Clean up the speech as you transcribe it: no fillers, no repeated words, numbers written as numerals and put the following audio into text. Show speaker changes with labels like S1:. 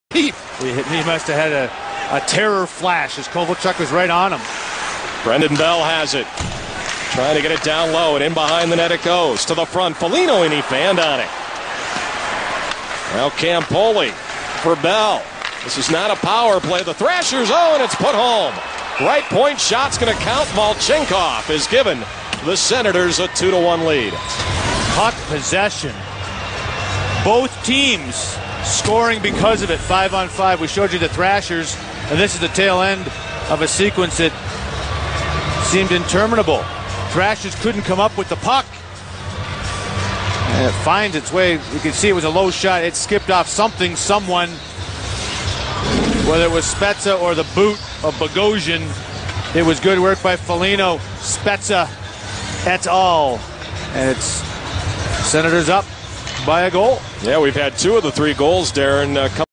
S1: He must have had a terror flash as Kovalchuk was right on him.
S2: Brendan Bell has it. Trying to get it down low, and in behind the net it goes. To the front, Foligno, and he fanned on it. Now Campoli for Bell. This is not a power play. The Thrashers, and it's put home. Right point shot's going to count. Volchenkov is given the Senators a 2-1 lead.
S1: Puck possession. Both teams scoring because of it, 5-on-5. We showed you the Thrashers, and this is the tail end of a sequence that seemed interminable. Thrashers couldn't come up with the puck. And it finds its way. You can see it was a low shot. It skipped off something, someone, whether it was Spezza or the boot of Bogosian. It was good work by Foligno, Spezza, et al. And it's Senators up by a goal.
S2: Yeah, we've had 2 of the 3 goals, Darren,